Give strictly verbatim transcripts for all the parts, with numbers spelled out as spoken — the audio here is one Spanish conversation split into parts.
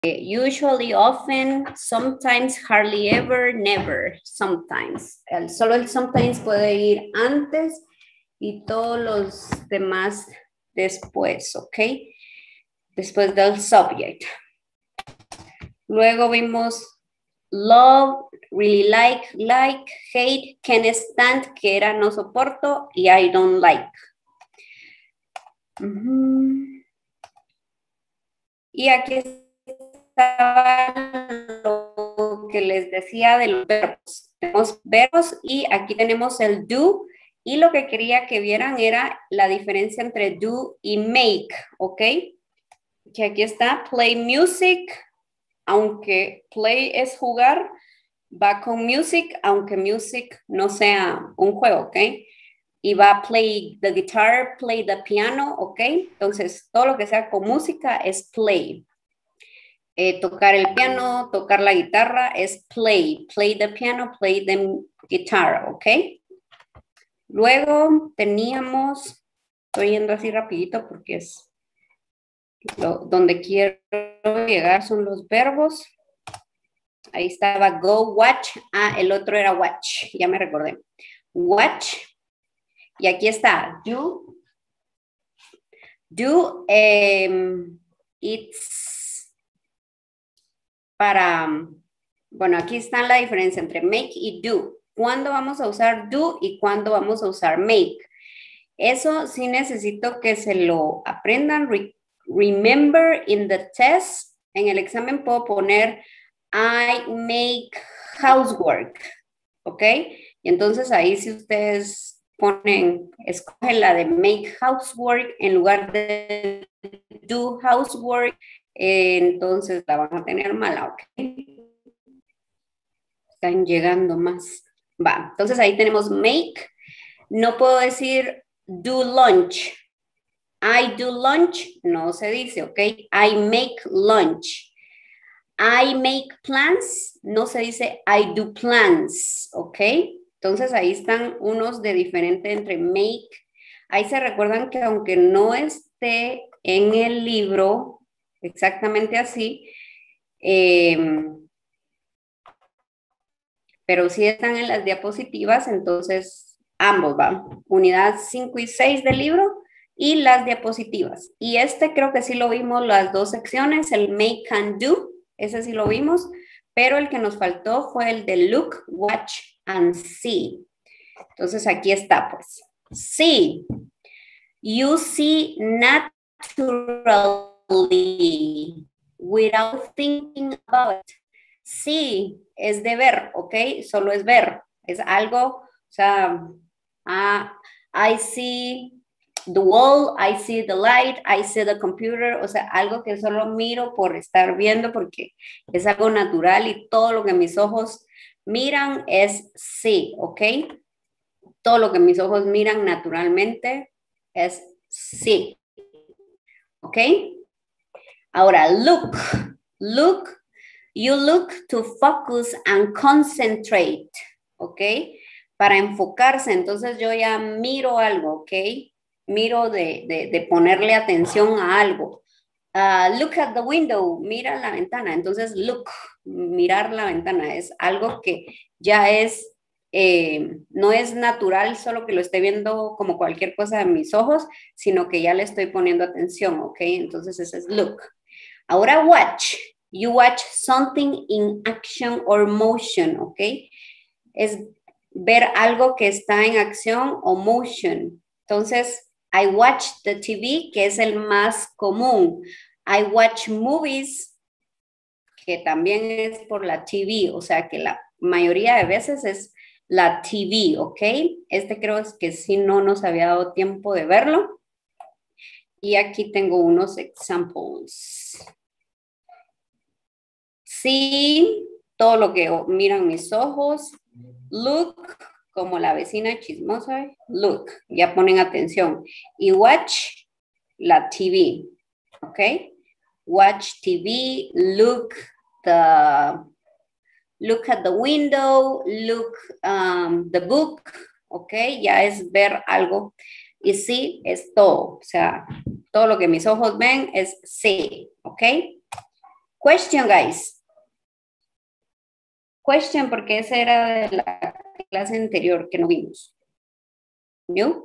Usually, often, sometimes, hardly ever, never, sometimes. El, solo el sometimes puede ir antes y todos los demás después, ¿ok? Después del subject. Luego vimos love, really like, like, hate, can't stand, que era no soporto, y I don't like. Uh-huh. Y aquí está lo que les decía de los verbos. Tenemos verbos y aquí tenemos el do. Y lo que quería que vieran era la diferencia entre do y make, ¿ok? Que aquí está, play music, aunque play es jugar, va con music, aunque music no sea un juego, ¿ok? Y va a play the guitar, play the piano, ¿ok? Entonces, todo lo que sea con música es play. Eh, tocar el piano, tocar la guitarra es play. Play the piano, play the guitar, ¿ok? Luego teníamos, estoy yendo así rapidito porque es lo, donde quiero llegar son los verbos. Ahí estaba go, watch. Ah, el otro era watch, ya me recordé. Watch. Y aquí está, do. Do, um, it's para, bueno, aquí está la diferencia entre make y do. ¿Cuándo vamos a usar do y cuándo vamos a usar make? Eso sí necesito que se lo aprendan. Re remember in the test, en el examen puedo poner I make housework, ¿ok? Y entonces ahí si ustedes ponen, escogen la de make housework en lugar de do housework, eh, entonces la van a tener mala, ¿ok? Están llegando más. Va, entonces ahí tenemos make. No puedo decir do lunch. I do lunch, no se dice, ¿ok? I make lunch. I make plans, no se dice I do plans, ¿ok? Entonces ahí están unos de diferente entre make. Ahí se recuerdan que aunque no esté en el libro exactamente así, eh, pero sí están en las diapositivas, entonces ambos van. Unidad cinco y seis del libro y las diapositivas. Y este creo que sí lo vimos las dos secciones, el make and do. Ese sí lo vimos, pero el que nos faltó fue el de look, watch, and see. Entonces aquí está, pues. See. You see naturally without thinking about it. See es de ver, ¿ok? Solo es ver. Es algo, o sea, uh, I see the wall, I see the light, I see the computer, o sea, algo que solo miro por estar viendo porque es algo natural y todo lo que mis ojos miran es sí, ¿ok? Todo lo que mis ojos miran naturalmente es sí, ¿ok? Ahora, look, look, you look to focus and concentrate, ¿ok? Para enfocarse, entonces yo ya miro algo, ¿ok? Miro de, de, de ponerle atención a algo. Uh, look at the window, mira la ventana. Entonces, look, mirar la ventana es algo que ya es, eh, no es natural, solo que lo esté viendo como cualquier cosa de mis ojos, sino que ya le estoy poniendo atención, ¿ok? Entonces, ese es look. Ahora, watch. You watch something in action or motion, ¿ok? Es ver algo que está en acción o motion. Entonces, I watch the T V, que es el más común. I watch movies, que también es por la T V, o sea que la mayoría de veces es la T V, ¿ok? Este creo que sí no nos había dado tiempo de verlo. Y aquí tengo unos examples. Sí, todo lo que miran mis ojos. Look, como la vecina chismosa, look, ya ponen atención. Y watch, la T V, ¿ok? Watch T V, look the, look at the window, look um, the book, ¿ok? Ya es ver algo. Y sí, es todo, o sea, todo lo que mis ojos ven es sí, ¿ok? Question, guys. Question, porque esa era de la clase anterior que no vimos. ¿No?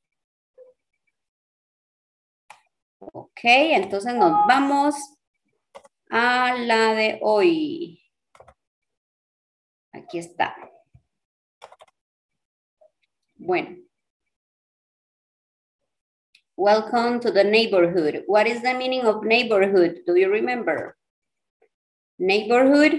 Ok, entonces nos vamos a la de hoy. Aquí está. Bueno. Welcome to the neighborhood. What is the meaning of neighborhood? Do you remember? Neighborhood.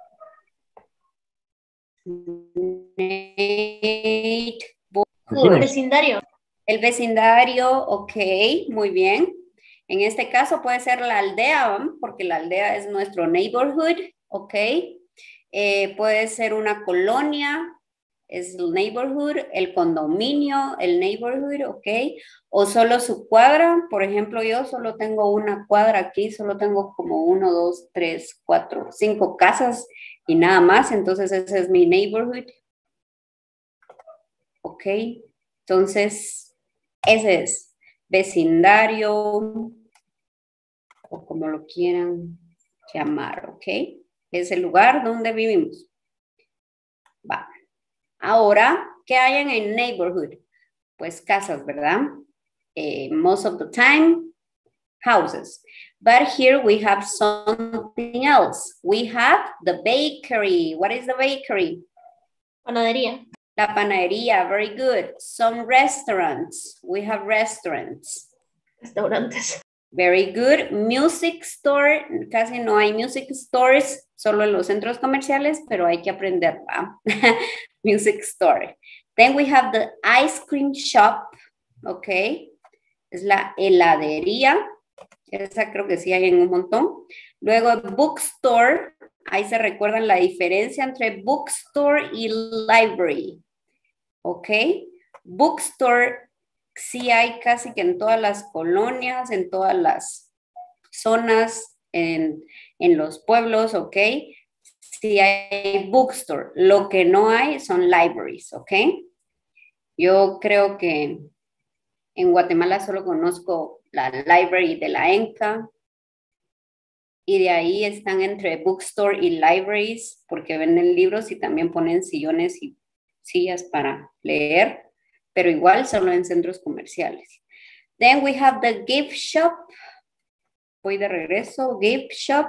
Neighborhood. Vecindario. El vecindario, ok, muy bien. En este caso puede ser la aldea, porque la aldea es nuestro neighborhood, ok. Eh, puede ser una colonia, es el neighborhood, el condominio, el neighborhood, ok. O solo su cuadra, por ejemplo, yo solo tengo una cuadra aquí, solo tengo como uno, dos, tres, cuatro, cinco casas y nada más, entonces ese es mi neighborhood. Ok, entonces ese es vecindario o como lo quieran llamar, ok. Es el lugar donde vivimos. Va. Ahora, ¿qué hay en el neighborhood? Pues casas, ¿verdad? Eh, most of the time, houses. But here we have something else. We have the bakery. What is the bakery? Panadería. La panadería, very good. Some restaurants. We have restaurants. Restaurantes. Very good. Music store. Casi no hay music stores, solo en los centros comerciales, pero hay que aprender, ¿va? Music store. Then we have the ice cream shop. Ok. Es la heladería. Esa creo que sí hay en un montón. Luego bookstore. Ahí se recuerdan la diferencia entre bookstore y library. Ok. Bookstore sí hay casi que en todas las colonias, en todas las zonas, en, en los pueblos, ok. Sí hay bookstore. Lo que no hay son libraries, ok. Yo creo que en Guatemala solo conozco la library de la ENCA y de ahí están entre bookstore y libraries porque venden libros y también ponen sillones y sillas para leer, pero igual solo en centros comerciales. Then we have the gift shop. Voy de regreso. Gift shop,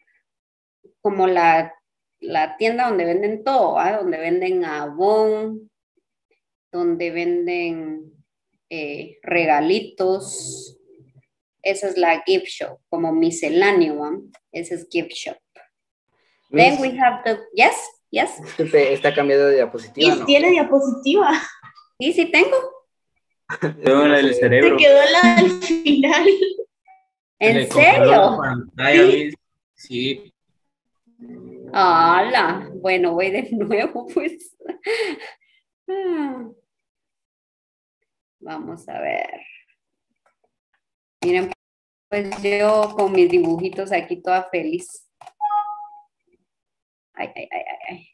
como la, la tienda donde venden todo, ¿eh? Donde venden Avon, donde venden eh, regalitos. Esa es la gift shop, como misceláneo, ¿eh? Ese es gift shop. Miss, Then we have the, yes, yes. disculpe, está cambiado de diapositiva, Y ¿no? tiene diapositiva. Sí, sí tengo. Tengo la del Se cerebro. quedó la del final. ¿En Le congeló la serio? pantalla, Sí. Miss. Sí. ¡Hala! Bueno, voy de nuevo, pues. Ah. Vamos a ver. Miren, pues yo con mis dibujitos aquí toda feliz. Ay, ay, ay, ay, ay.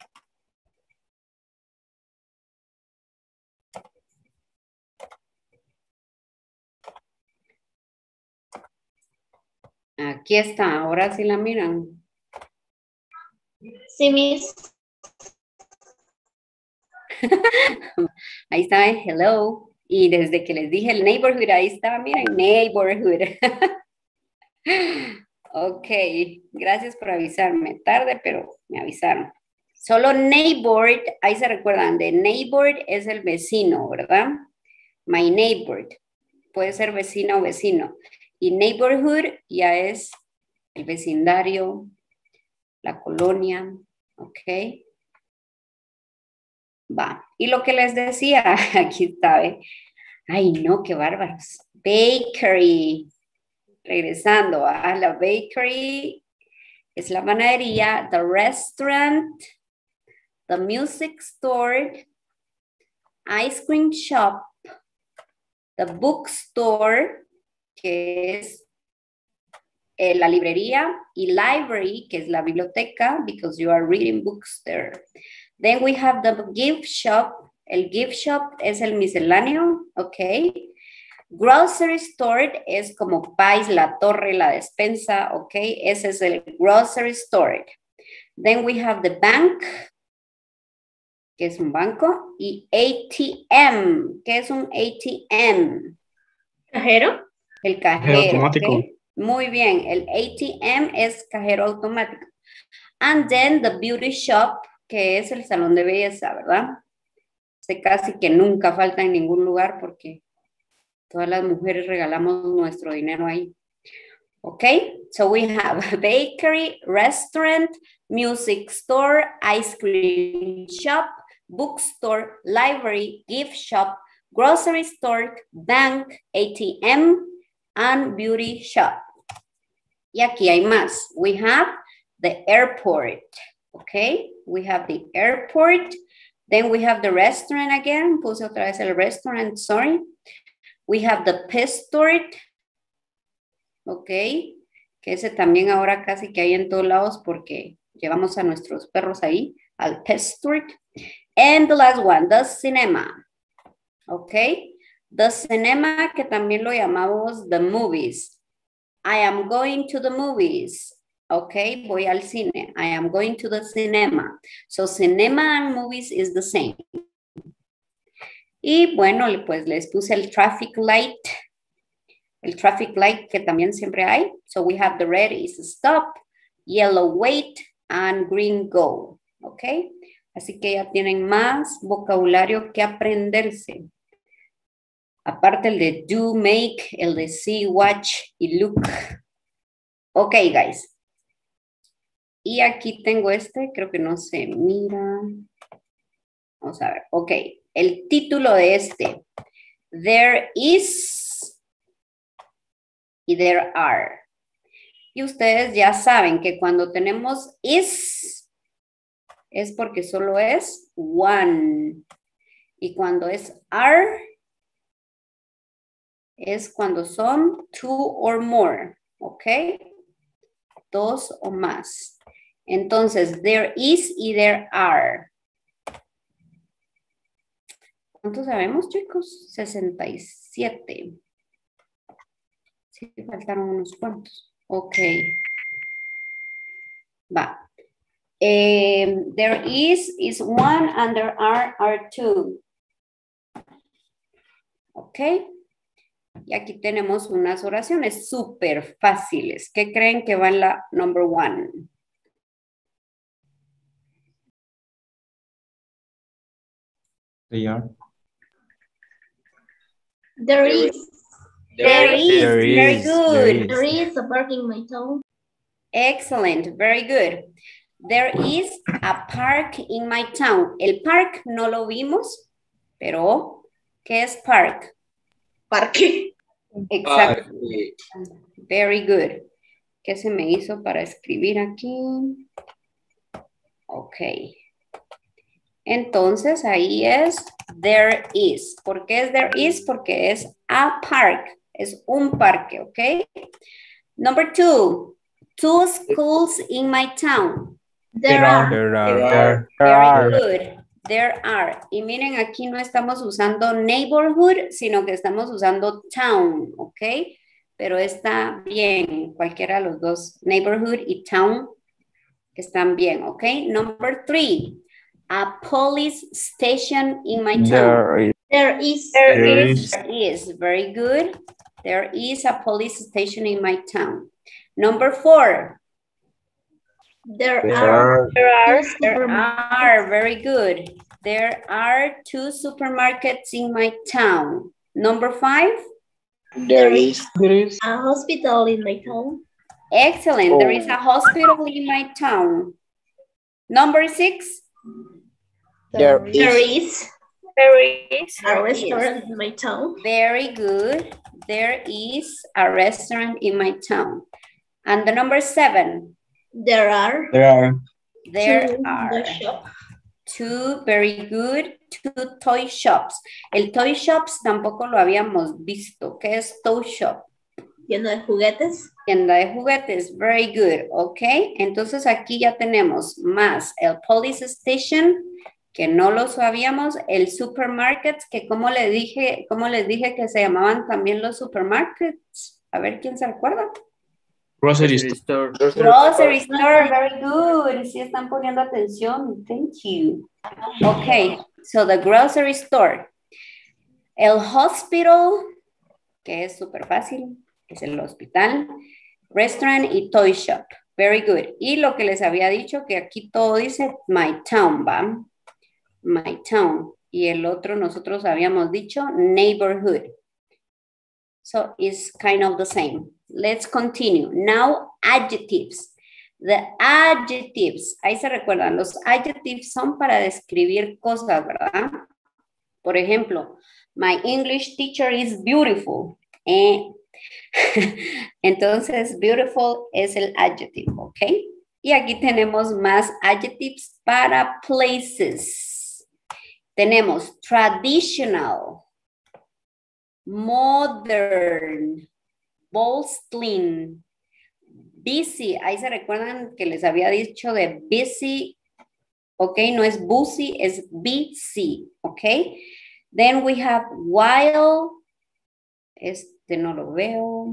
Aquí está, ahora sí la miran. Sí, Miss. Ahí está, hello. Y desde que les dije el neighborhood, ahí está, miren, neighborhood. Ok, gracias por avisarme. Tarde, pero me avisaron. Solo neighbor, ahí se recuerdan, de neighbor es el vecino, ¿verdad? My neighbor. Puede ser vecino o vecino. Y neighborhood ya es el vecindario, la colonia, ¿ok? Va. Y lo que les decía, aquí está, ¿eh? Ay, no, qué bárbaros. Bakery. Regresando a la bakery, es la panadería, the restaurant, the music store, ice cream shop, the bookstore, que es eh, la librería, y library, que es la biblioteca, because you are reading books there. Then we have the gift shop. El gift shop es el misceláneo, ok. Grocery store es como Pais, la torre, la despensa, ok. Ese es el grocery store. Then we have the bank, que es un banco, y A T M, que es un A T M. ¿Cajero? El Cajero cajero. automático. ¿Ok? Muy bien, el A T M es cajero automático. And then the beauty shop, que es el salón de belleza, ¿verdad? Este casi que nunca falta en ningún lugar porque todas las mujeres regalamos nuestro dinero ahí. ¿Ok? So we have a bakery, restaurant, music store, ice cream shop, bookstore, library, gift shop, grocery store, bank, A T M, and beauty shop. Y aquí hay más. We have the airport, okay? We have the airport. Then we have the restaurant again. Puse otra vez el restaurant, sorry. We have the pet store, okay? Que ese también ahora casi que hay en todos lados porque llevamos a nuestros perros ahí, al pet store. And the last one, the cinema, okay? The cinema, que también lo llamamos the movies. I am going to the movies. Okay, voy al cine. I am going to the cinema. So cinema and movies is the same. Y bueno, pues les puse el traffic light. El traffic light que también siempre hay. So we have the red is stop, yellow wait, and green go. Okay, así que ya tienen más vocabulario que aprenderse. Aparte el de do, make, el de see, watch y look. Ok, guys. Y aquí tengo este, creo que no se mira. Vamos a ver, ok. El título de este. There is y there are. Y ustedes ya saben que cuando tenemos is, es porque solo es one. Y cuando es are, es cuando son two or more, ¿ok? Dos o más. Entonces, there is y there are. ¿Cuántos sabemos, chicos? sesenta y siete. Sí, faltaron unos cuantos. Ok. Va. Eh, there is is one and there are are two. Ok. Y aquí tenemos unas oraciones súper fáciles. ¿Qué creen que va en la number one? They are. There is. There is. There Very is, good. there is. There is a park in my town. Excellent. Very good. There is a park in my town. El park no lo vimos, pero ¿qué es park? Parque. Exacto. Ah, Very good. ¿Qué se me hizo para escribir aquí? Ok. Entonces ahí es there is. ¿Por qué es there is? Porque es a park. Es un parque, ¿ok? Number two. Two schools in my town. There are. There are. There There Very are. good. There are. Y miren, aquí no estamos usando neighborhood, sino que estamos usando town, ¿ok? Pero está bien, cualquiera de los dos, neighborhood y town, están bien, ¿ok? Number three, a police station in my town. There is. There There is. There is, is. there is, very good. There is a police station in my town. Number four, There There are. are. There are. there are, very good. There are two supermarkets in my town. Number five, There is. There is. A hospital in my town. excellent. There is a hospital in my town. Number six, There There is. is. There is. A restaurant in my town. very good. There is a restaurant in my town. And the number seven, There are. There are. there two are The shop. two, very good, two toy shops. El toy shops tampoco lo habíamos visto. ¿Qué es toy shop? Tienda de juguetes. Tienda de juguetes, very good, ok. Entonces aquí ya tenemos más el police station, que no lo sabíamos, el supermarket, que como les dije, como les dije que se llamaban también los supermarkets. A ver quién se acuerda. Grocery Grocery store. store. Grocery store, very good. Sí están poniendo atención. Thank you. Okay, so the grocery store. El hospital, que es súper fácil, es el hospital. Restaurant y toy shop. Very good. Y lo que les había dicho, que aquí todo dice my town, ¿va? My town. Y el otro nosotros habíamos dicho neighborhood. So it's kind of the same. Let's continue. Now, adjectives. The adjectives. Ahí se recuerdan, los adjectives son para describir cosas, ¿verdad? Por ejemplo, my English teacher is beautiful. Eh. Entonces, beautiful es el adjective, ¿ok? Y aquí tenemos más adjectives para places. Tenemos traditional, modern, bustling, busy. Ahí se recuerdan que les había dicho de busy, ¿ok? No es busy, es busy, ¿ok? Then we have while, este no lo veo.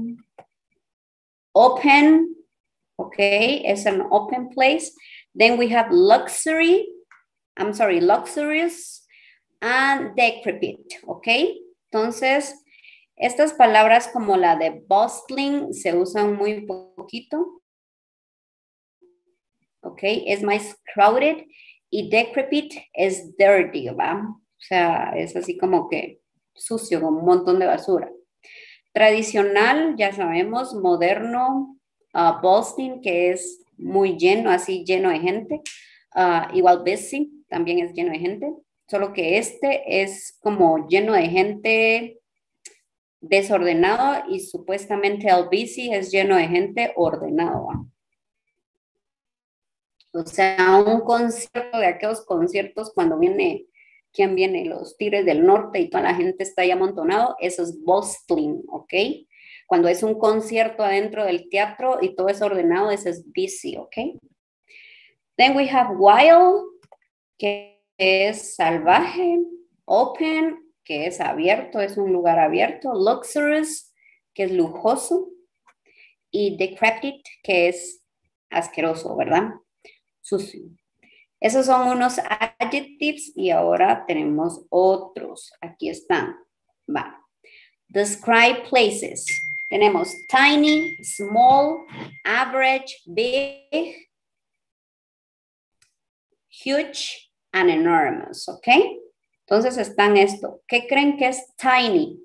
Open, ¿ok? Es an open place. Then we have luxury, I'm sorry, luxurious and decrepit, ¿ok? Entonces, estas palabras como la de bustling se usan muy poquito. Ok, es más crowded y decrepit es dirty, ¿va? O sea, es así como que sucio, con un montón de basura. Tradicional, ya sabemos, moderno, uh, bustling, que es muy lleno, así lleno de gente. Uh, igual busy, también es lleno de gente. Solo que este es como lleno de gente desordenado y supuestamente el busy es lleno de gente ordenado. O sea, un concierto de aquellos conciertos cuando viene, ¿quién viene? Los Tigres del Norte y toda la gente está ahí amontonado, eso es bustling, ¿ok? Cuando es un concierto adentro del teatro y todo es ordenado, eso es busy, ¿ok? Then we have wild, que es salvaje, open, que es abierto, es un lugar abierto, luxurious, que es lujoso, y decrepit, que es asqueroso, ¿verdad? Sucio. Esos son unos adjectives y ahora tenemos otros. Aquí están. Va. Describe places. Tenemos tiny, small, average, big, huge, and enormous, ¿ok? Entonces están esto. ¿Qué creen que es tiny?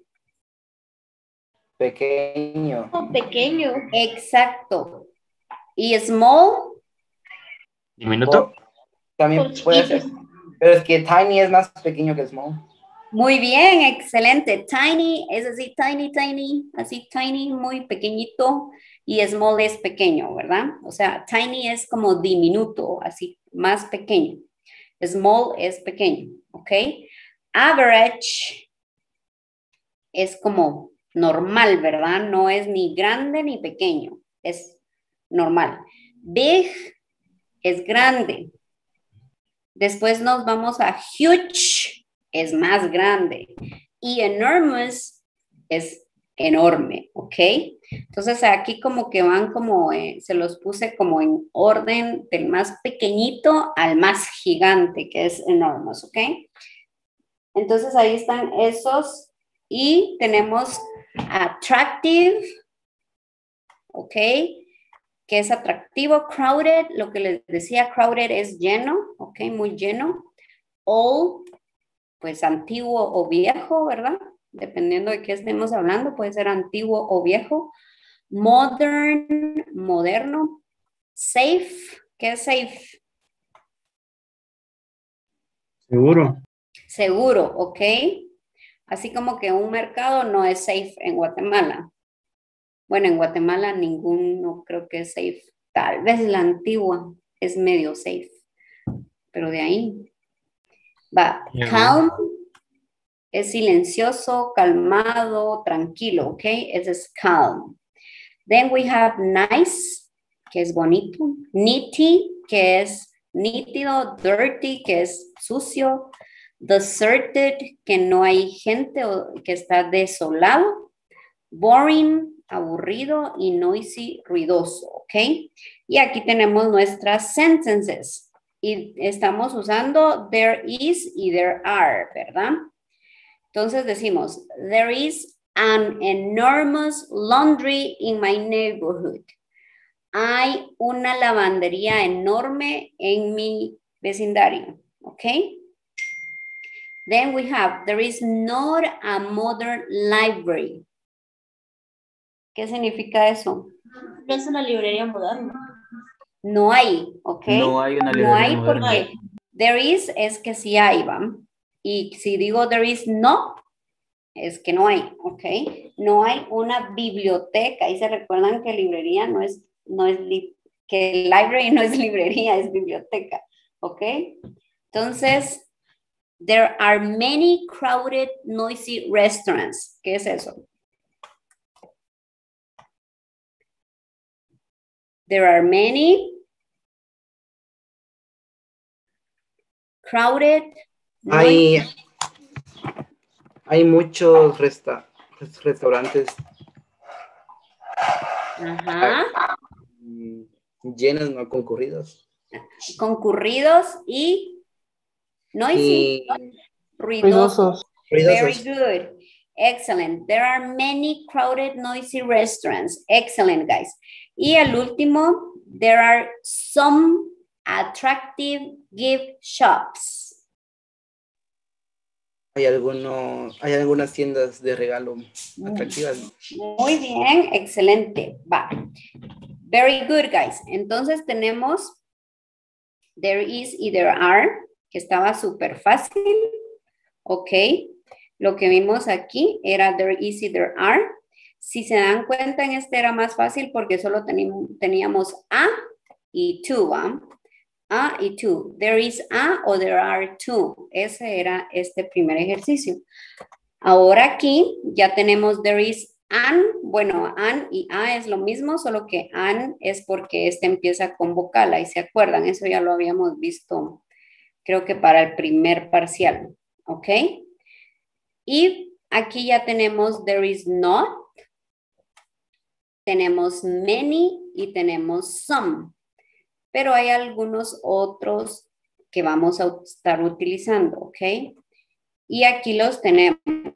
Pequeño. Oh, pequeño. Exacto. ¿Y small? Diminuto. O- también puede ser. Pero es que tiny es más pequeño que small. Muy bien, excelente. Tiny es así, tiny, tiny, así tiny, muy pequeñito. Y small es pequeño, ¿verdad? O sea, tiny es como diminuto, así, más pequeño. Small es pequeño, ¿ok? Average es como normal, ¿verdad? No es ni grande ni pequeño, es normal. Big es grande. Después nos vamos a huge, es más grande. Y enormous es enorme, ¿ok? Entonces aquí como que van como, eh, se los puse como en orden del más pequeñito al más gigante, que es enormous, ¿ok? Entonces ahí están esos y tenemos attractive, ¿ok? Que es atractivo, crowded, lo que les decía, crowded es lleno, ¿ok? Muy lleno. Old, pues antiguo o viejo, ¿verdad? Dependiendo de qué estemos hablando, puede ser antiguo o viejo. Modern, moderno. Safe, ¿qué es safe? Seguro. Seguro, ¿ok? Así como que un mercado no es safe en Guatemala. Bueno, en Guatemala ninguno creo que es safe. Tal vez la antigua es medio safe. Pero de ahí va. Yeah. Calm es silencioso, calmado, tranquilo, ¿ok? Ese es calm. Then we have nice, que es bonito. Nitty, que es nítido, dirty, que es sucio, deserted, que no hay gente o que está desolado, boring, aburrido y noisy, ruidoso, ¿ok? Y aquí tenemos nuestras sentences y estamos usando there is y there are, ¿verdad? Entonces decimos, there is an enormous laundry in my neighborhood. Hay una lavandería enorme en mi vecindario, ¿ok? Then we have, there is not a modern library. ¿Qué significa eso? No es una librería moderna. No hay, ¿ok? No hay una No librería hay moderna. porque there is es que sí hay, ¿va? Y si digo there is no, es que no hay, ¿ok? No hay una biblioteca. Y se recuerdan que librería no es, no es, li que library no es librería, es biblioteca, ¿ok? Entonces, there are many crowded, noisy restaurants. ¿Qué es eso? There are many crowded, Hay, noisy. hay muchos resta restaurantes Ajá. mm, llenos, no concurridos. Concurridos y noisy, Y ruidosos. Very ruidosos. good. Excellent. There are many crowded, noisy restaurants. Excellent, guys. Y el último, there are some attractive gift shops. Hay, alguno, hay algunas tiendas de regalo atractivas. Muy bien, excelente. Va. Very good, guys. Entonces tenemos there is y there are, que estaba súper fácil. Ok. Lo que vimos aquí era there is y there are. Si se dan cuenta, en este era más fácil porque solo teníamos a y to. ¿eh? A y to. There is a o there are two. Ese era este primer ejercicio. Ahora aquí ya tenemos there is an. Bueno, an y a es lo mismo, solo que an es porque este empieza con vocal. Ahí se acuerdan, eso ya lo habíamos visto, creo que para el primer parcial. ¿Ok? Y aquí ya tenemos there is not, tenemos many y tenemos some. Pero hay algunos otros que vamos a estar utilizando, ¿ok? Y aquí los tenemos.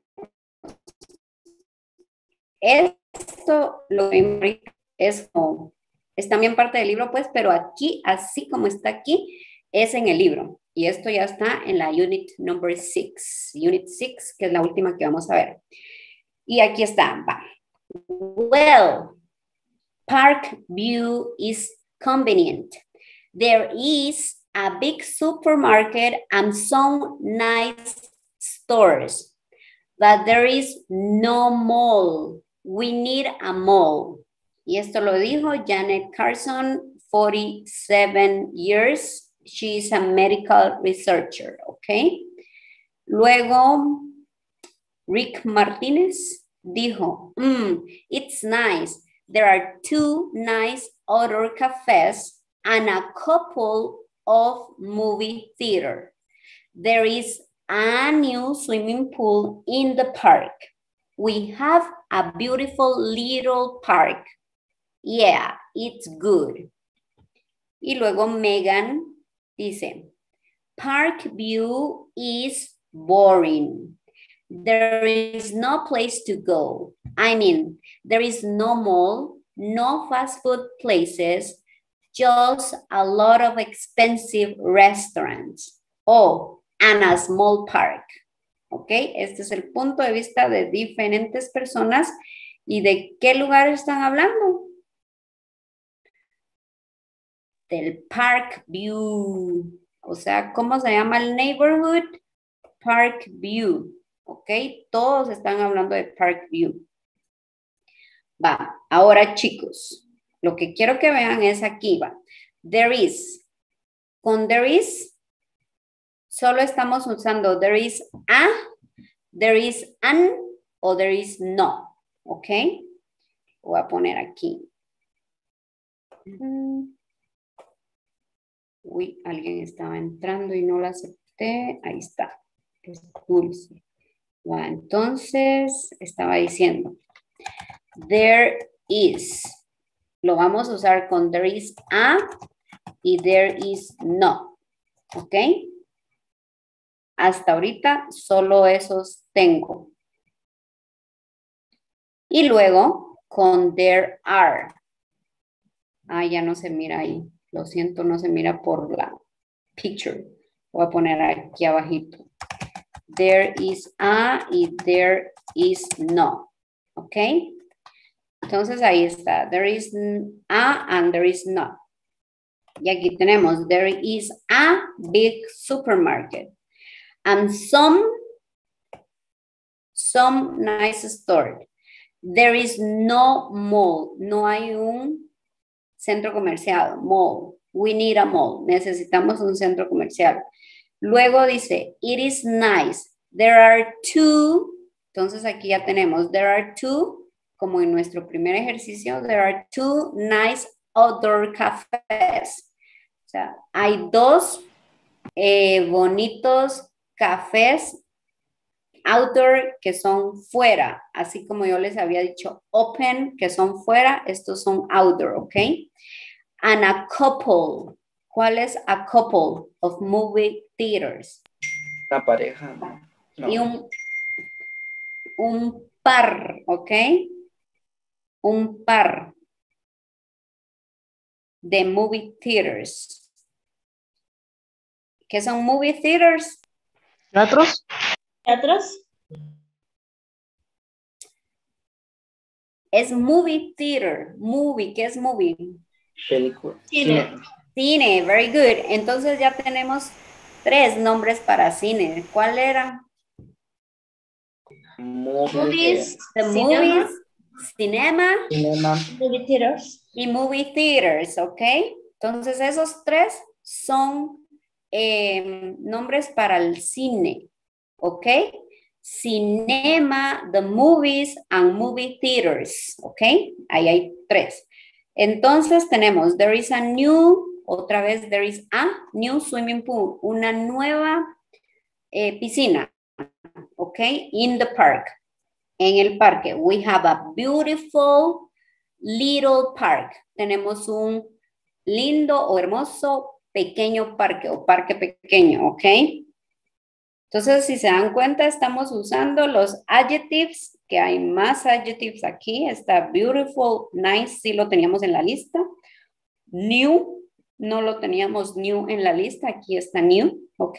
Esto lo es, como, es también parte del libro, pues, pero aquí, así como está aquí, es en el libro. Y esto ya está en la unit number six. Unit six, que es la última que vamos a ver. Y aquí está, va. Well, Park View is convenient. There is a big supermarket and some nice stores, but there is no mall. We need a mall. Y esto lo dijo Janet Carson, forty-seven years. She is a medical researcher, ¿ok? Luego, Rick Martinez dijo, mm, it's nice. There are two nice outdoor cafes and a couple of movie theater. There is a new swimming pool in the park. We have a beautiful little park. Yeah, it's good. Y luego Megan dice, Park View is boring. There is no place to go. I mean, there is no mall, no fast food places, just a lot of expensive restaurants. Oh, and a small park. ¿Ok? Este es el punto de vista de diferentes personas. ¿Y de qué lugar están hablando? Del Park View. O sea, ¿cómo se llama el neighborhood? Park View. ¿Ok? Todos están hablando de Park View. Va, ahora chicos, lo que quiero que vean es aquí, va. There is. Con there is, solo estamos usando there is a, there is an, o there is no. ¿Ok? Voy a poner aquí. Uy, alguien estaba entrando y no la acepté. Ahí está. Es Dulce. Va, entonces, estaba diciendo. There is. Lo vamos a usar con there is a y there is no. ¿Ok? Hasta ahorita solo esos tengo. Y luego con there are. Ah, ya no se mira ahí. Lo siento, no se mira por la picture. Voy a poner aquí abajito. There is a y there is no. ¿Ok? Entonces ahí está. There is a and there is no. Y aquí tenemos. There is a big supermarket. And some, some nice store. There is no mall. No hay un centro comercial. Mall. We need a mall. Necesitamos un centro comercial. Luego dice, it is nice. There are two. Entonces aquí ya tenemos, there are two, como en nuestro primer ejercicio, there are two nice outdoor cafés. O sea, hay dos eh, bonitos cafés outdoor que son fuera, así como yo les había dicho open, que son fuera, estos son outdoor, ¿ok? And a couple. ¿Cuál es a couple of movie theaters? Una pareja. No. Y un, un par, ¿ok? Un par de movie theaters. ¿Qué son movie theaters? ¿Teatros? ¿Teatros? Es movie theater. Movie, ¿qué es movie? Película. Cine. Cine. Cine, very good. Entonces ya tenemos tres nombres para cine. ¿Cuál era? Movie, Movies. The Cinema. movies, cinema cinema. Movie theaters. y movie theaters, ¿ok? Entonces esos tres son eh, nombres para el cine, ¿ok? Cinema, the movies and movie theaters, ¿ok? Ahí hay tres. Entonces tenemos, there is a new, otra vez, there is a new swimming pool, una nueva eh, piscina, ¿ok? In the park, en el parque. We have a beautiful little park. Tenemos un lindo o hermoso pequeño parque o parque pequeño, ¿ok? Entonces, si se dan cuenta, estamos usando los adjectives, que hay más adjectives aquí. Está beautiful, nice, sí lo teníamos en la lista. New, no lo teníamos new en la lista, aquí está new, ¿ok?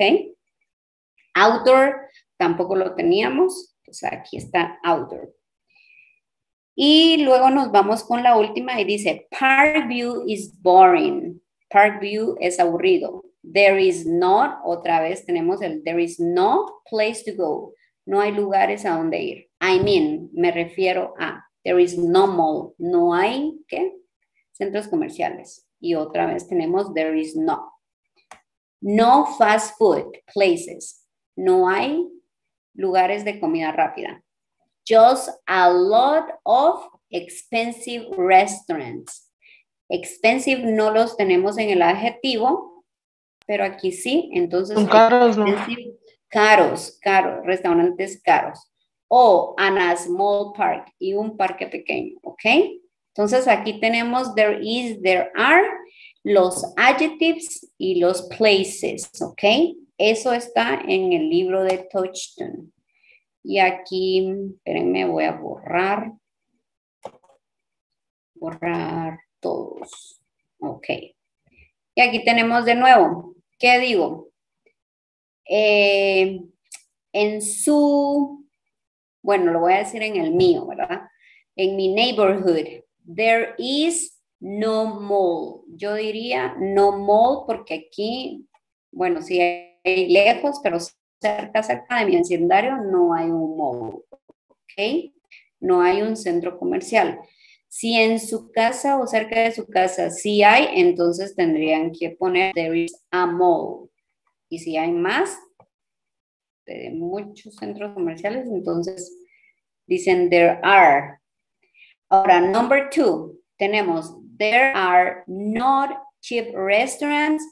Outdoor, tampoco lo teníamos, o sea, aquí está outdoor. Y luego nos vamos con la última y dice, Parkview is boring. Parkview es aburrido. There is not, otra vez tenemos el there is no place to go. No hay lugares a donde ir. I mean, me refiero a, there is no mall. No hay, ¿qué? Centros comerciales. Y otra vez tenemos there is no. No fast food places. No hay lugares de comida rápida. Just a lot of expensive restaurants. Expensive no los tenemos en el adjetivo, pero aquí sí, entonces. Son caros, ¿no? Caros, caros, restaurantes caros. O and a small park y un parque pequeño, ¿ok? Entonces aquí tenemos there is, there are, los adjectives y los places, ¿ok? Eso está en el libro de Touchstone. Y aquí, espérenme, voy a borrar. Borrar todos. Ok. Y aquí tenemos de nuevo. ¿Qué digo? Eh, en su, bueno, lo voy a decir en el mío, ¿verdad? En mi neighborhood, there is no mall. Yo diría no mall porque aquí, bueno, sí hay lejos, pero cerca, cerca de mi vecindario no hay un mall, ¿ok? No hay un centro comercial. Si en su casa o cerca de su casa sí hay, entonces tendrían que poner there is a mall. Y si hay más de muchos centros comerciales, entonces dicen there are. Ahora, number two, tenemos there are not cheap restaurants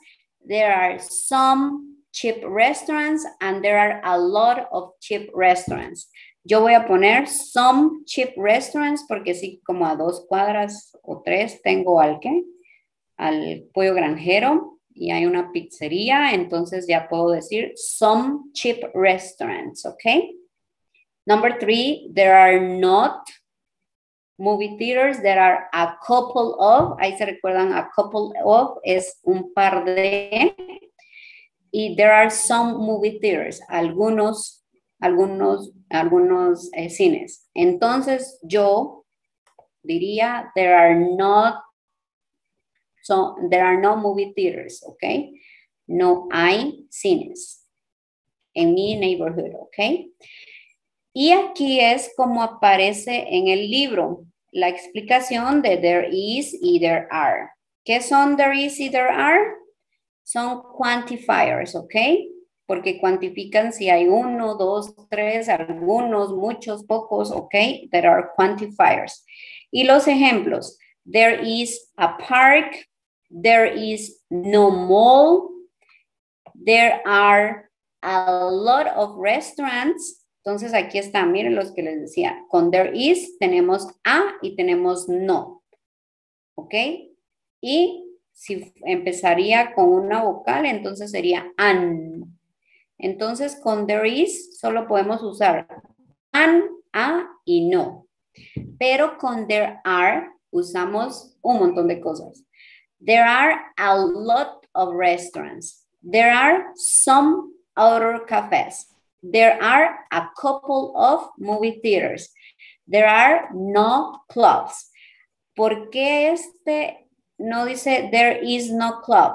there are some cheap restaurants and there are a lot of cheap restaurants. Yo voy a poner some cheap restaurants porque sí, como a dos cuadras o tres tengo al ¿qué? Al pollo granjero y hay una pizzería, entonces ya puedo decir some cheap restaurants, ¿ok? Number three, there are not movie theaters, there are a couple of, ahí se recuerdan, a couple of es un par de, y there are some movie theaters, algunos, algunos, algunos eh, cines. Entonces yo diría, there are not, so there are no movie theaters, ¿ok? No hay cines en mi neighborhood, ¿ok? Y aquí es como aparece en el libro la explicación de there is y there are. ¿Qué son there is y there are? Son quantifiers, ¿ok? Porque cuantifican si hay uno, dos, tres, algunos, muchos, pocos, ¿ok? There are quantifiers. Y los ejemplos, there is a park, there is no mall, there are a lot of restaurants. Entonces aquí está, miren los que les decía, con there is tenemos a y tenemos no, ¿ok? Y si empezaría con una vocal, entonces sería an. Entonces con there is solo podemos usar an, a y no. Pero con there are usamos un montón de cosas. There are a lot of restaurants. There are some outdoor cafes. There are a couple of movie theaters. There are no clubs. ¿Por qué este no dice there is no club?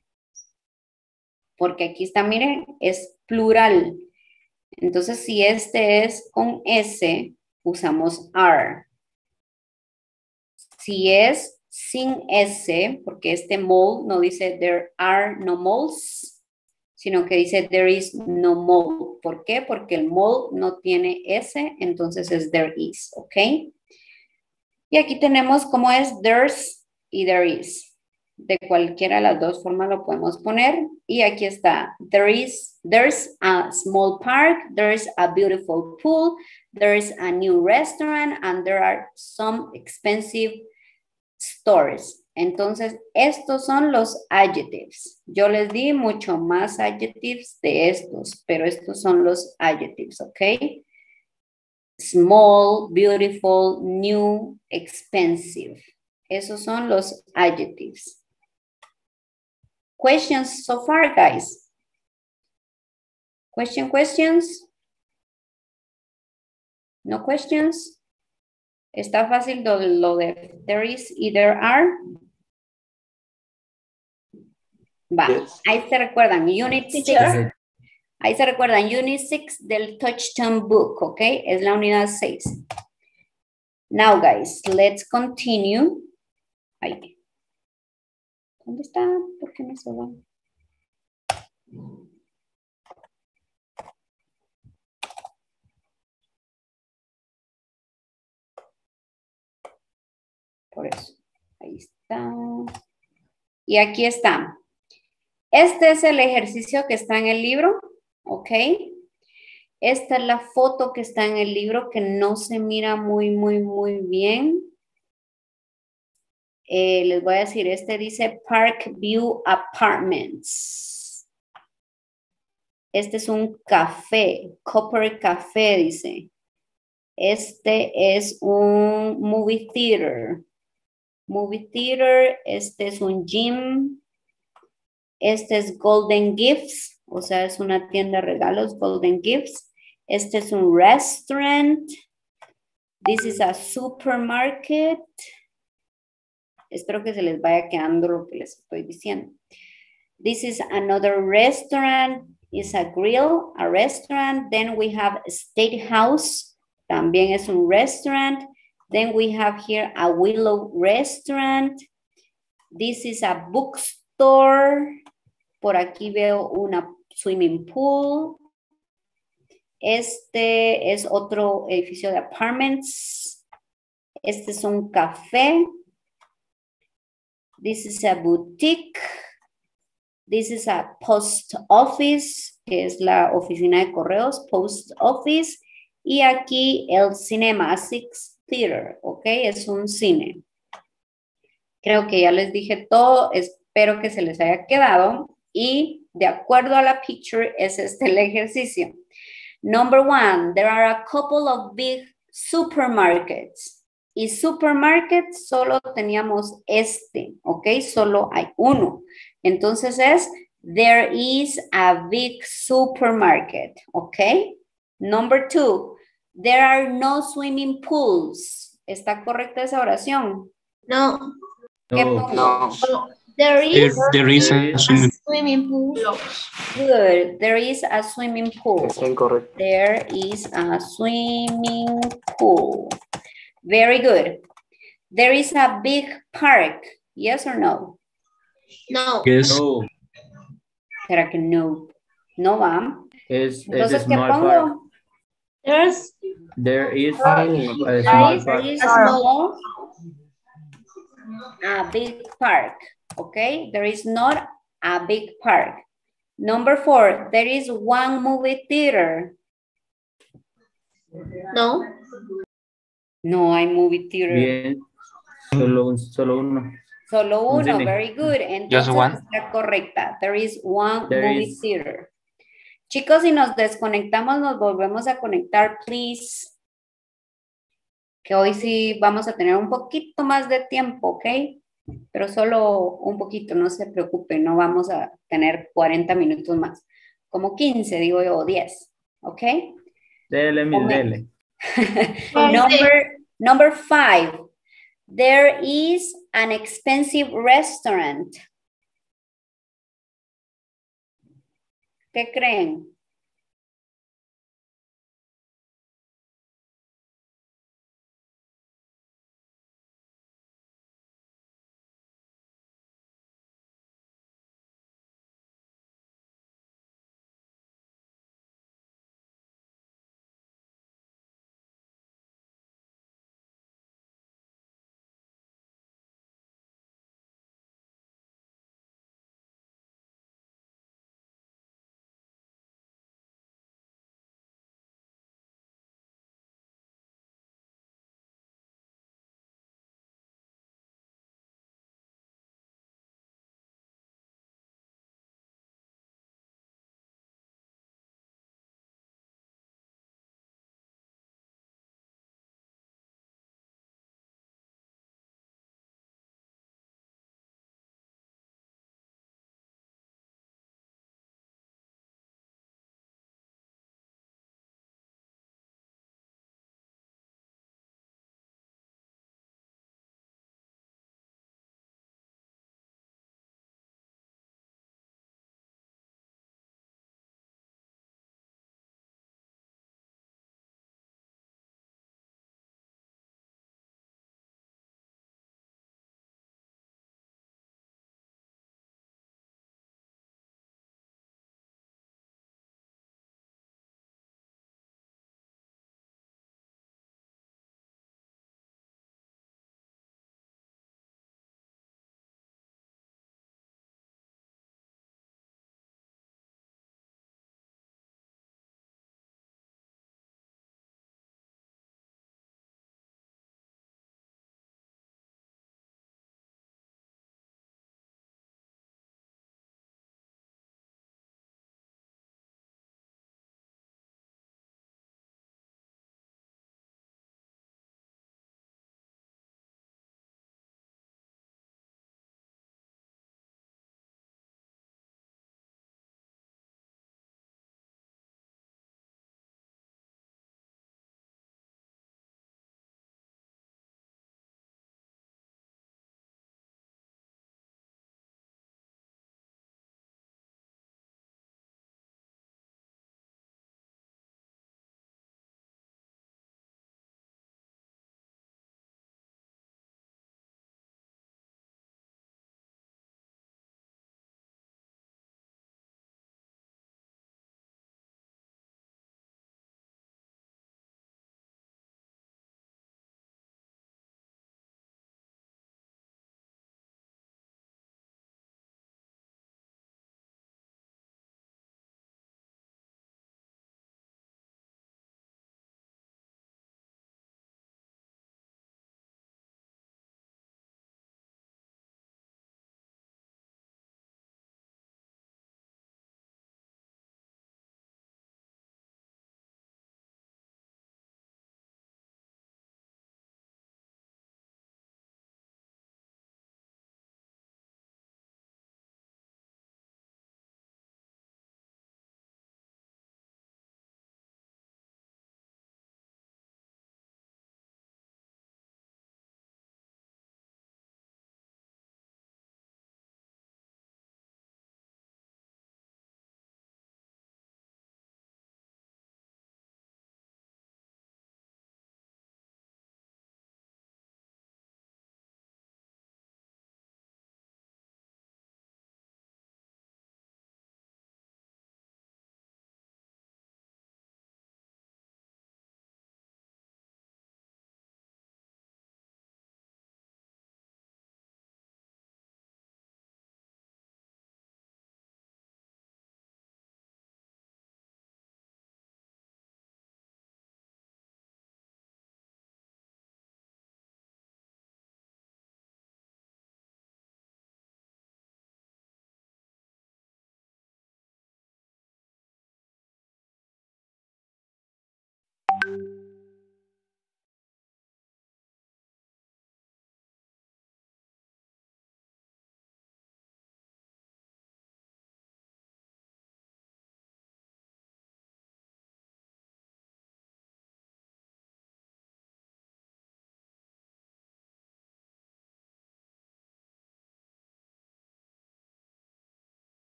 Porque aquí está, miren, es plural. Entonces, si este es con S, usamos are. Si es sin S, porque este mall no dice there are no malls, sino que dice there is no mall. ¿Por qué? Porque el mall no tiene S, entonces es there is, ¿ok? Y aquí tenemos cómo es there's y there is. De cualquiera de las dos formas lo podemos poner. Y aquí está, there is, there's a small park, there's a beautiful pool, there's a new restaurant, and there are some expensive stores. Entonces, estos son los adjectives. Yo les di mucho más adjectives de estos, pero estos son los adjectives, ¿ok? Small, beautiful, new, expensive. Esos son los adjectives. Questions so far, guys? Question, questions? No questions? ¿Está fácil lo, lo de there is y there are? Va, Yes. ahí se recuerdan, Unit six. Ahí se recuerdan, Unit six del Touchstone Book, ¿ok? Es la unidad seis. Now, guys, let's continue. Ahí. ¿Dónde está? ¿Por qué me se va? Por eso. Ahí está. Y aquí está. Este es el ejercicio que está en el libro, ¿ok? Esta es la foto que está en el libro que no se mira muy, muy, muy bien. Eh, les voy a decir, este dice Park View Apartments. Este es un café, Copper Café, dice. Este es un movie theater. Movie theater, este es un gym. Este es Golden Gifts, o sea, es una tienda de regalos, Golden Gifts. Este es un restaurant. This is a supermarket. Espero que se les vaya quedando lo que les estoy diciendo. This is another restaurant. It's a grill, a restaurant. Then we have a State House. También es un restaurant. Then we have here a Willow restaurant. This is a bookstore. Por aquí veo una swimming pool. Este es otro edificio de apartments. Este es un café. This is a boutique. This is a post office, que es la oficina de correos, post office. Y aquí el cinema, Six Theater, ¿ok? Es un cine. Creo que ya les dije todo, espero que se les haya quedado. Y de acuerdo a la picture, es este el ejercicio. Number one, there are a couple of big supermarkets. Y supermarkets solo teníamos este, ¿ok? Solo hay uno. Entonces es, there is a big supermarket, ¿ok? Number two, there are no swimming pools. ¿Está correcta esa oración? No. ¿Qué No. pongo? No. There There, is there is a a swimming swimming pool. Good. There is a swimming pool. Está incorrecto. There is a swimming pool. Very good. There is a big park. Yes or no? No. Yes. No. ¿Será que no? No va. Es, es a Entonces, ¿qué small park. pongo? There's There is Tiny. a there small is park. There is a small. a big park. Okay? There is not a big park. Number four, there is one movie theater. No. No hay movie theater. Bien. Solo, un- solo uno. Solo Un uno, cine. very good. Entonces one. está correcta. There is one There movie is- theater. Chicos, si nos desconectamos, nos volvemos a conectar, please. Que hoy sí vamos a tener un poquito más de tiempo, ¿ok? Pero solo un poquito, no se preocupen, no vamos a tener cuarenta minutos más. Como quince, digo yo, o diez, ¿ok? Dele, mi, Momento. dele. Number, number five. There is an expensive restaurant. ¿Qué creen?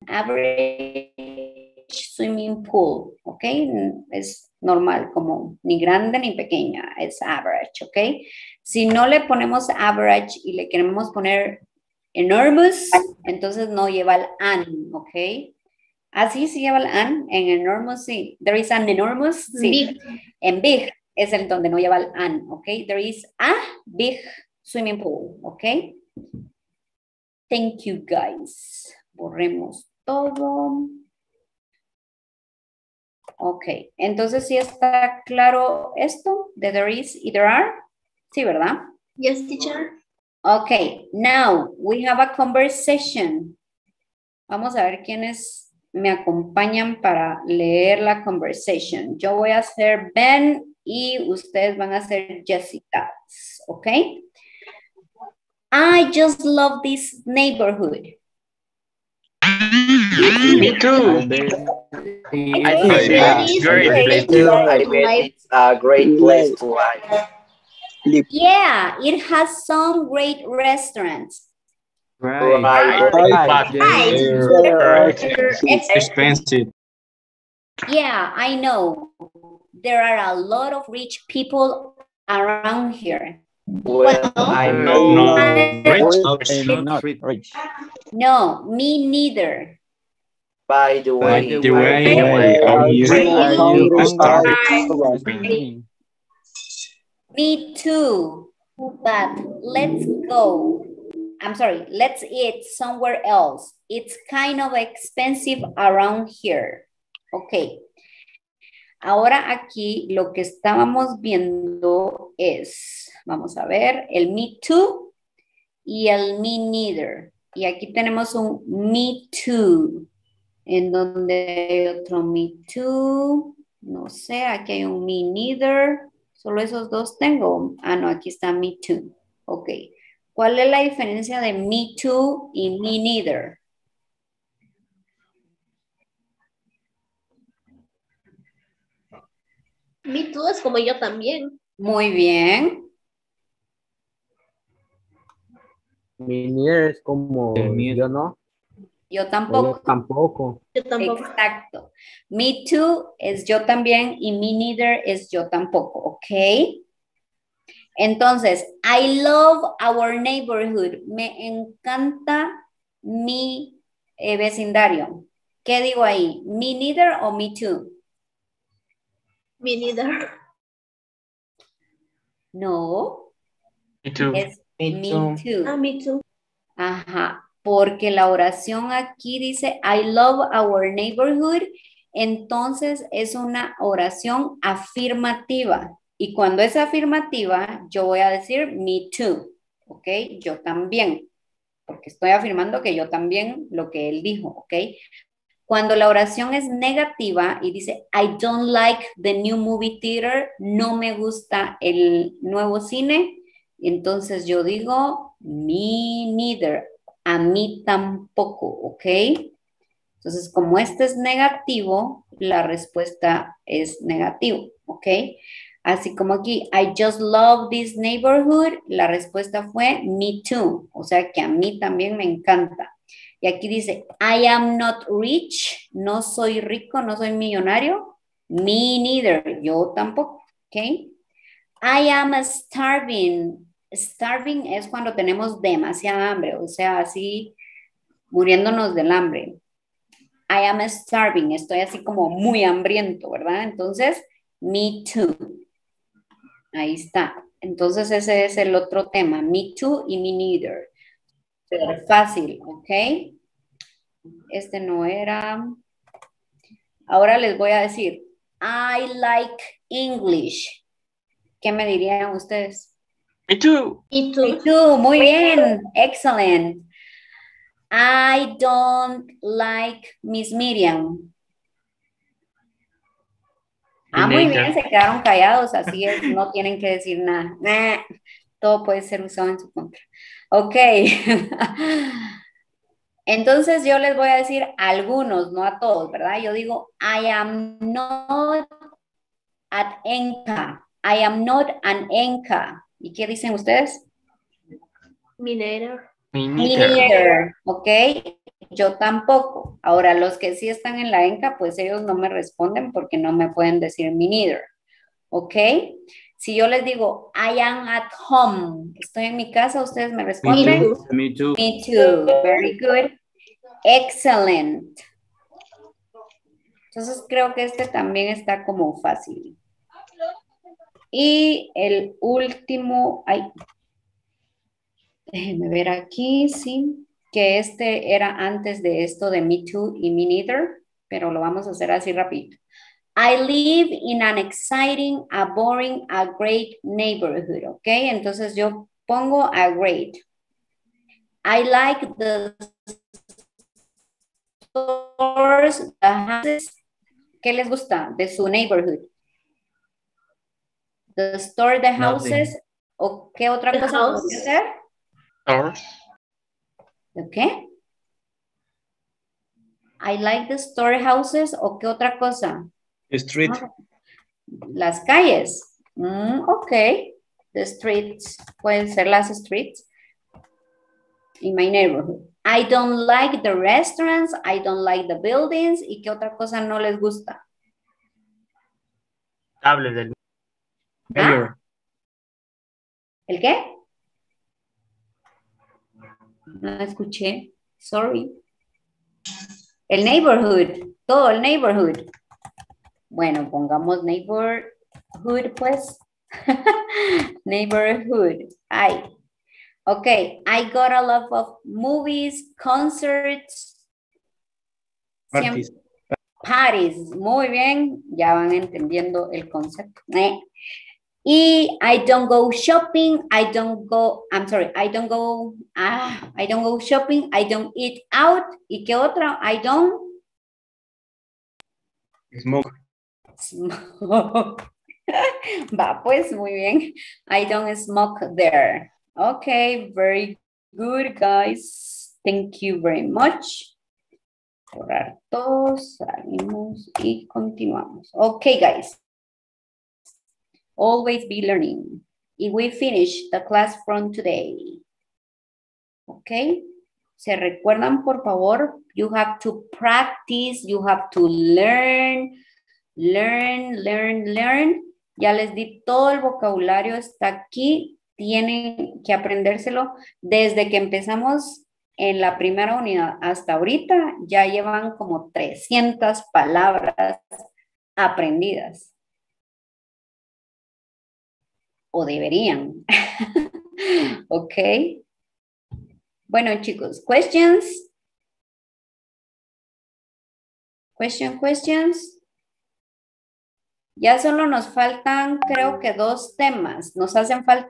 average swimming pool, ¿ok? Es normal, como ni grande ni pequeña, es average, ¿ok? Si no le ponemos average y le queremos poner enormous, entonces no lleva el an, ¿ok? Así sí lleva el an, en enormous sí. There is an enormous, sí. Big. En big es el donde no lleva el an, ¿ok? There is a big swimming pool, ¿ok? Thank you, guys. Borremos todo. Ok, entonces sí está claro esto de there is y there are. Sí, ¿verdad? Yes, teacher. Ok, now we have a conversation. Vamos a ver quiénes me acompañan para leer la conversation. Yo voy a ser Ben y ustedes van a ser Jessica. Ok. I just love this neighborhood. Me too. I I think think that it's is great great. place Too, to I live. bet it's a great place to live. Yeah, it has some great restaurants. Right. Right. But Right. they're Ex- expensive. Yeah, I know. There are a lot of rich people around here. Well, I'm No, not. no, rich. I'm not rich. No, me neither. By the By way, the way, Why are you are you hungry? hungry? Me too. But let's go. I'm sorry, let's eat somewhere else. It's kind of expensive around here. Ok. Ahora aquí lo que estábamos viendo es, vamos a ver, el me too y el me neither. Y aquí tenemos un me too, en donde hay otro me too, no sé, aquí hay un me neither, solo esos dos tengo. Ah, no, aquí está me too. Ok. ¿Cuál es la diferencia de me too y me neither? Me too es como yo también. Muy bien. Mi neither es como El mío. yo no, Yo o yo tampoco. tampoco. Yo tampoco. Exacto. Me too es yo también y me neither es yo tampoco, ¿ok? Entonces, I love our neighborhood. Me encanta mi eh, vecindario. ¿Qué digo ahí? Me neither o me too? Me neither. No, Me too. es Me me too. too. Ah, me too. Ajá, porque la oración aquí dice, I love our neighborhood, entonces es una oración afirmativa. Y cuando es afirmativa, yo voy a decir me too, ¿ok? Yo también, porque estoy afirmando que yo también lo que él dijo, ¿ok? Cuando la oración es negativa y dice, I don't like the new movie theater, no me gusta el nuevo cine, entonces yo digo, me neither, a mí tampoco, ¿ok? Entonces, como este es negativo, la respuesta es negativo, ¿ok? Así como aquí, I just love this neighborhood, la respuesta fue me too, o sea que a mí también me encanta. Y aquí dice, I am not rich, no soy rico, no soy millonario. Me neither, yo tampoco, ¿ok? I am starving. Starving es cuando tenemos demasiada hambre, o sea, así muriéndonos del hambre. I am starving, estoy así como muy hambriento, ¿verdad? Entonces, me too. Ahí está. Entonces, ese es el otro tema, me too y me neither. Pero fácil, ¿ok? Este no era. Ahora les voy a decir, I like English. ¿Qué me dirían ustedes? Me too. Me too. Me too, muy bien, excellent. I don't like Miss Miriam. Ah, muy bien, se quedaron callados, así es, no tienen que decir nada. Nah, todo puede ser usado en su contra. Ok. Entonces yo les voy a decir a algunos, no a todos, ¿verdad? Yo digo, I am not at Enca. I am not an Enca. ¿Y qué dicen ustedes? Me neither. Me Me neither. neither, ¿ok? yo tampoco. Ahora, los que sí están en la ENCA, pues ellos no me responden porque no me pueden decir me neither. ¿Ok? Si yo les digo, I am at home, estoy en mi casa, ustedes me responden. Me too. Me too. Very good. Excellent. Entonces creo que este también está como fácil. Y el último, ay, déjenme ver aquí, sí, que este era antes de esto de me too y me neither, pero lo vamos a hacer así rapidito. I live in an exciting, a boring, a great neighborhood, ¿ok? Entonces yo pongo a great. I like the stores, the houses. ¿Qué les gusta de su neighborhood? The store, the houses, Nothing. ¿o qué otra The cosa house. podría ser? Stores. ¿De qué? I like the storehouses, ¿o qué otra cosa? Street. Ah, las calles. Mm, ok. The streets. Pueden ser las streets. In my neighborhood. I don't like the restaurants. I don't like the buildings. ¿Y qué otra cosa no les gusta? Hable del ¿Ah? mayor. ¿El qué? No escuché. Sorry. El neighborhood. Todo el neighborhood. Bueno, pongamos neighborhood, pues. Neighborhood. Ay. Okay. I got a lot of movies, concerts. Parties. Parties. Muy bien. Ya van entendiendo el concepto. Eh. Y I don't go shopping. I don't go, I'm sorry, I don't go, ah, I don't go shopping. I don't eat out. ¿Y qué otra? I don't Smoke. smoke. Va, pues, muy bien. I don't smoke there. Okay, very good, guys. Thank you very much. Borrar todos, salimos y continuamos. Okay, guys. Always be learning. Y we finish the class from today. Okay. ¿Se recuerdan, por favor? You have to practice, you have to learn, learn, learn, learn. Ya les di todo el vocabulario, está aquí. Tienen que aprendérselo. Desde que empezamos en la primera unidad hasta ahorita, ya llevan como trescientas palabras aprendidas. O deberían. Ok. Bueno, chicos, questions. Question, questions. Ya solo nos faltan, creo que dos temas. Nos hacen falta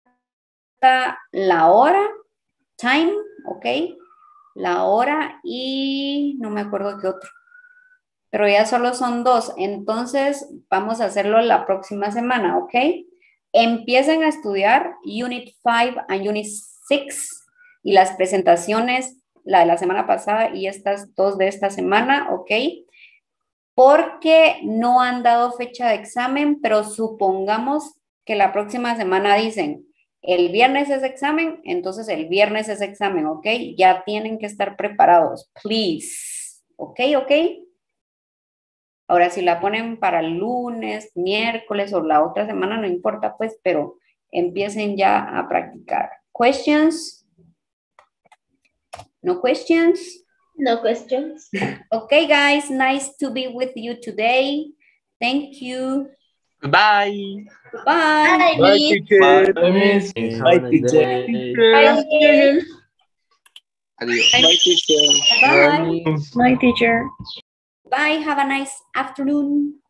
la hora, time, ok. La hora y no me acuerdo qué otro. Pero ya solo son dos. Entonces, vamos a hacerlo la próxima semana, ok. Empiecen a estudiar Unit cinco and Unit seis y las presentaciones, la de la semana pasada y estas dos de esta semana, ¿ok? Porque no han dado fecha de examen, pero supongamos que la próxima semana dicen, el viernes es examen, entonces el viernes es examen, ¿ok? Ya tienen que estar preparados, please, ¿ok? ¿Ok? Ahora, si la ponen para el lunes, miércoles o la otra semana, no importa, pues, pero empiecen ya a practicar. Questions? No questions? No questions. Okay, guys, nice to be with you today. Thank you. Bye. Bye. Bye. teacher. Bye, miss. Have a nice day. Bye. Adiós. Bye, teacher. Bye. Bye. My teacher. Bye. Have a nice afternoon.